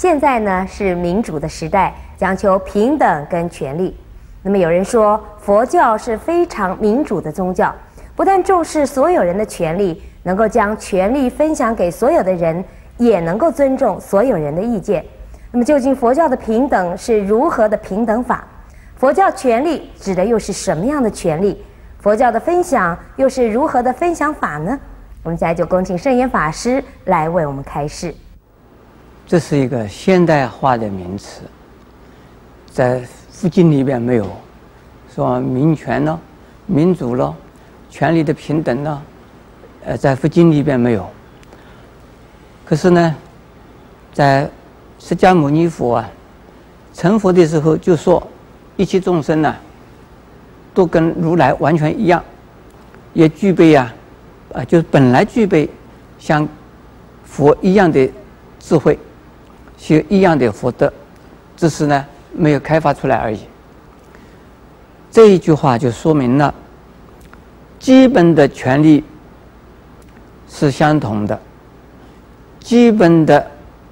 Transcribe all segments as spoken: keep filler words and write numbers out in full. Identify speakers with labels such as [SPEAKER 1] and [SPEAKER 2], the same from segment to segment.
[SPEAKER 1] 现在呢是民主的时代，讲求平等跟权利。那么有人说，佛教是非常民主的宗教，不但重视所有人的权利，能够将权利分享给所有的人，也能够尊重所有人的意见。那么究竟佛教的平等是如何的平等法？佛教权利指的又是什么样的权利？佛教的分享又是如何的分享法呢？我们现在就恭请圣严法师来为我们开示。
[SPEAKER 2] 这是一个现代化的名词，在佛经里边没有说民权了、民主了、权利的平等了，呃，在佛经里边没有。可是呢，在释迦牟尼佛啊成佛的时候就说，一切众生呢、啊，都跟如来完全一样，也具备啊，啊，就是本来具备像佛一样的智慧，是一样的福德，只是呢没有开发出来而已。这一句话就说明了，基本的权利是相同的，基本的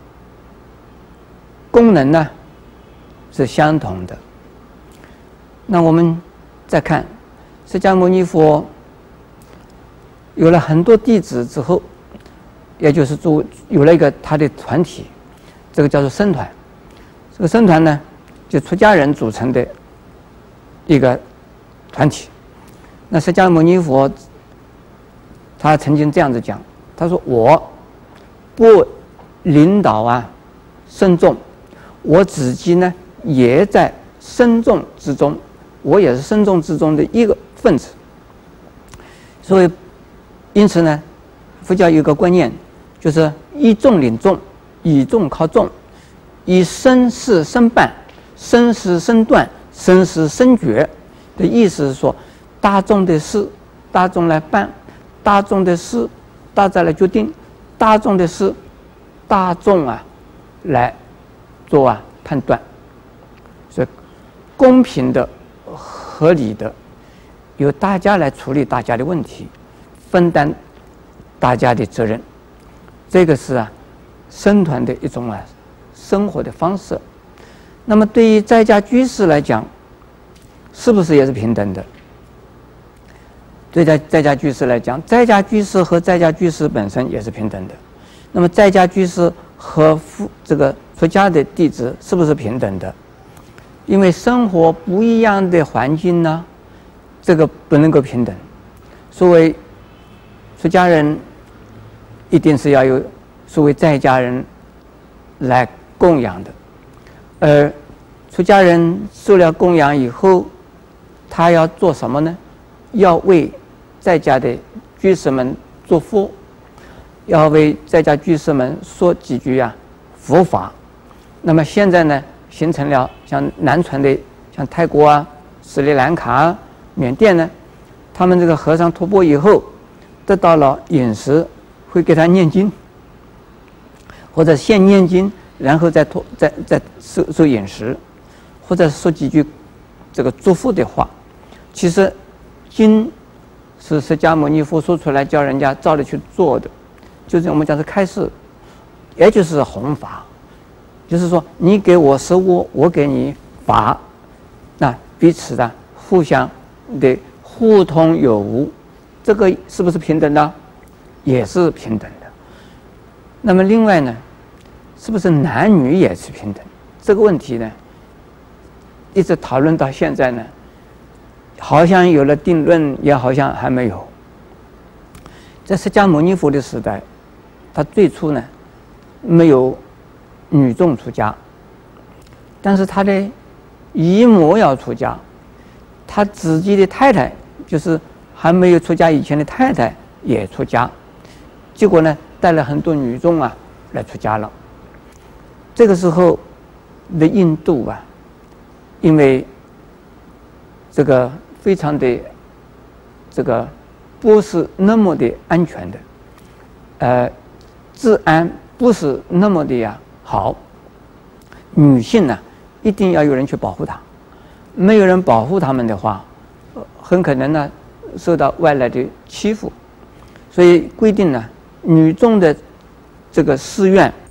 [SPEAKER 2] 功能呢是相同的。那我们再看释迦牟尼佛有了很多弟子之后，也就是做有了一个他的团体，这个叫做僧团。这个僧团呢，就出家人组成的一个团体。那释迦牟尼佛他曾经这样子讲，他说：“我不领导啊僧众，我自己呢也在僧众之中，我也是僧众之中的一个分子。”所以，因此呢，佛教有一个观念，就是以众领众，以众靠众，以身事身办，身事身断，身事身决的意思是说，大众的事大众来办，大众的事大家来决定，大众的事大众啊来做啊判断。所以公平的、合理的，由大家来处理大家的问题，分担大家的责任。这个是啊僧团的一种啊生活的方式。那么对于在家居士来讲，是不是也是平等的？对在在家居士来讲，在家居士和在家居士本身也是平等的。那么在家居士和出这个出家的弟子是不是平等的？因为生活不一样的环境呢，这个不能够平等。所谓出家人一定是要有所谓在家人来供养的，而出家人受了供养以后，他要做什么呢？要为在家的居士们做佛，要为在家居士们说几句啊佛法。那么现在呢，形成了像南传的，像泰国啊、斯里兰卡啊、缅甸呢，他们这个和尚托钵以后，得到了饮食，会给他念经，或者先念经，然后再托再再受受饮食，或者说几句这个祝福的话。其实经是释迦牟尼佛说出来叫人家照着去做的，就是我们讲是开示，也就是弘法，就是说你给我食物，我给你法，那彼此的互相的互通有无，这个是不是平等的？也是平等的。那么另外呢，是不是男女也是平等？这个问题呢，一直讨论到现在呢，好像有了定论，也好像还没有。在释迦牟尼佛的时代，他最初呢没有女众出家，但是他的姨母要出家，他自己的太太，就是还没有出家以前的太太也出家，结果呢带了很多女众啊来出家了。这个时候的印度啊，因为这个非常的这个不是那么的安全的，呃，治安不是那么的呀好。女性呢，一定要有人去保护她，没有人保护她们的话，很可能呢受到外来的欺负。所以规定呢，女众的这个寺院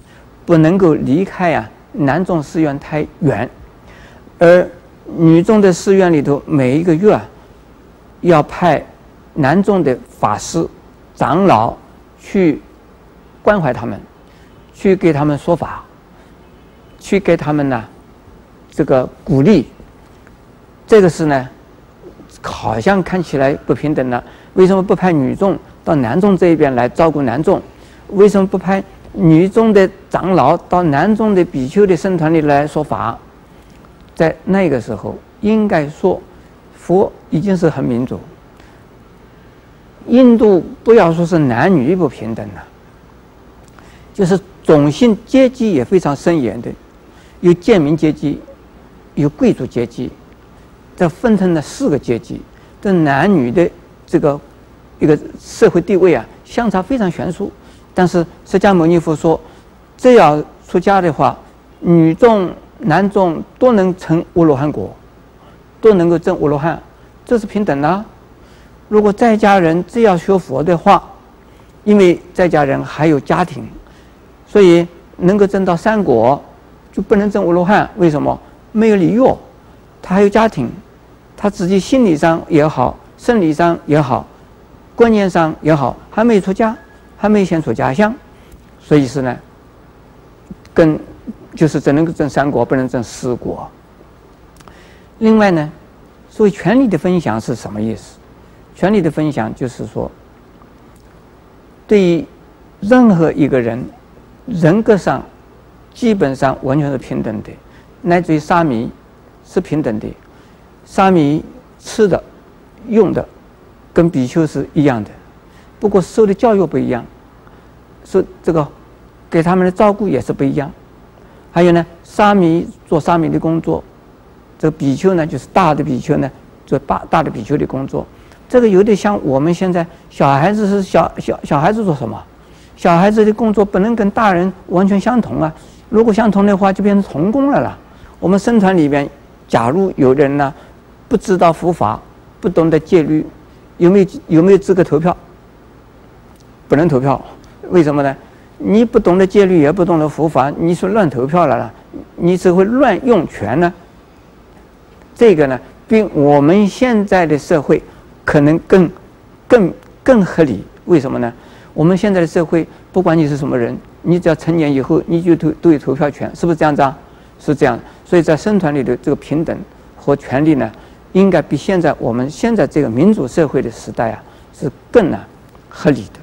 [SPEAKER 2] 不能够离开啊男众寺院太远，而女众的寺院里头每一个月啊要派男众的法师、长老去关怀他们，去给他们说法，去给他们呢这个鼓励。这个是呢好像看起来不平等了，为什么不派女众到男众这一边来照顾男众？为什么不派女众的长老到男众的比丘的僧团里来说法？在那个时候，应该说佛已经是很民主。印度不要说是男女不平等了，就是种姓阶级也非常森严的，有贱民阶级，有贵族阶级，这分成了四个阶级，这男女的这个一个社会地位啊相差非常悬殊。但是释迦牟尼佛说，这要出家的话，女众男众都能成阿罗汉果，都能够证阿罗汉，这是平等啊。如果在家人只要学佛的话，因为在家人还有家庭，所以能够证到三果，就不能证阿罗汉。为什么？没有理由，他还有家庭，他自己心理上也好，生理上也好，观念上也好，还没出家，还没现出家相，所以是呢，跟就是只能够证三果，不能证四果。另外呢，所谓权力的分享是什么意思？权力的分享就是说，对于任何一个人，人格上基本上完全是平等的，乃至于沙弥是平等的，沙弥吃的、用的跟比丘是一样的，不过受的教育不一样，受这个给他们的照顾也是不一样。还有呢，沙弥做沙弥的工作，这个比丘呢就是大的比丘呢做大大的比丘的工作。这个有点像我们现在小孩子是小小小孩子做什么？小孩子的工作不能跟大人完全相同啊！如果相同的话，就变成童工了啦。我们僧团里边，假如有人呢不知道佛法，不懂得戒律，有没有有没有资格投票？不能投票，为什么呢？你不懂得戒律，也不懂得佛法，你说乱投票了啦，你只会乱用权呢。这个呢，比我们现在的社会可能更、更、更合理。为什么呢？我们现在的社会，不管你是什么人，你只要成年以后，你就都都有投票权，是不是这样子啊？是这样。所以在僧团里的这个平等和权利呢，应该比现在我们现在这个民主社会的时代啊，是更呢合理的。